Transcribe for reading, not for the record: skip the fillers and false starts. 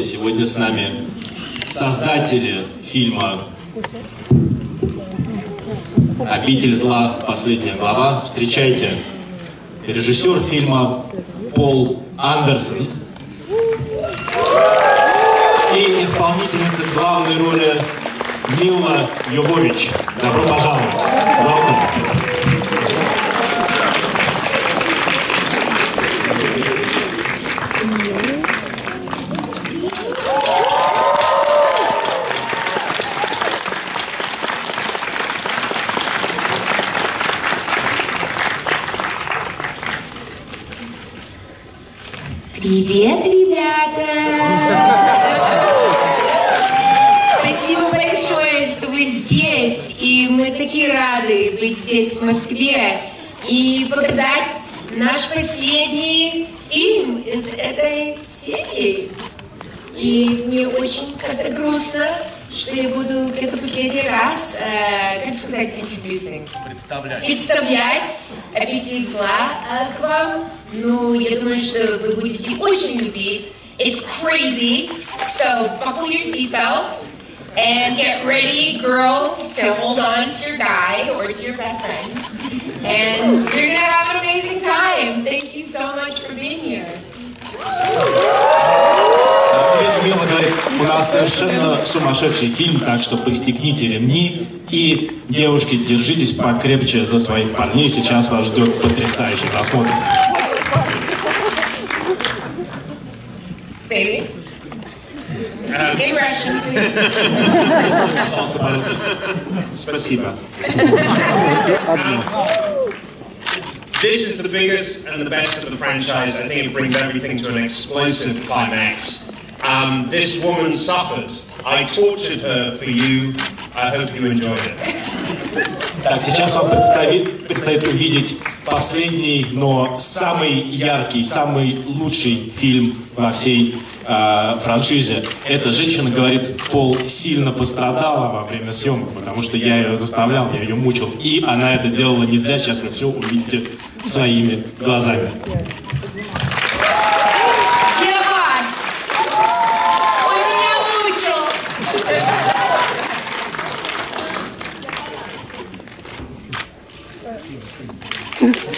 Сегодня с нами создатели фильма «Обитель зла. Последняя глава». Встречайте, режиссер фильма Пол Андерсон и исполнительница главной роли Мила Йовович. Добро пожаловать. Welcome. Привет, ребята! Спасибо большое, что вы здесь, и мы такие рады быть здесь, в Москве, и показать наш последний фильм из этой серии. И мне очень как-то грустно, что я буду где-то последний раз, как сказать, представлять «Обитель зла» к вам. Ну, я думаю, что вы будете очень любить. It's crazy. So, buckle your seatbelts and get ready, girls, to hold on to your guy or to your best friend. And you're gonna have an amazing time. Thank you so much for being here. Мила говорит, у нас совершенно сумасшедший фильм, так что пристегните ремни и, девушки, держитесь покрепче за своих парней. Сейчас вас ждет потрясающий просмотр. Baby. In Russian, please. Спасибо. This is the biggest and the best of the franchise. I think it brings everything to an explosive climax. This woman suffered. I tortured her for you. I hope you enjoyed it. Так, сейчас вам предстоит увидеть последний, но самый яркий, самый лучший фильм во всей франшизе. Эта женщина говорит, Пол сильно пострадала во время съемок, потому что я ее заставлял, я ее мучил. И она это делала не зря, сейчас вы все увидите своими глазами. Я вас! Он меня мучил!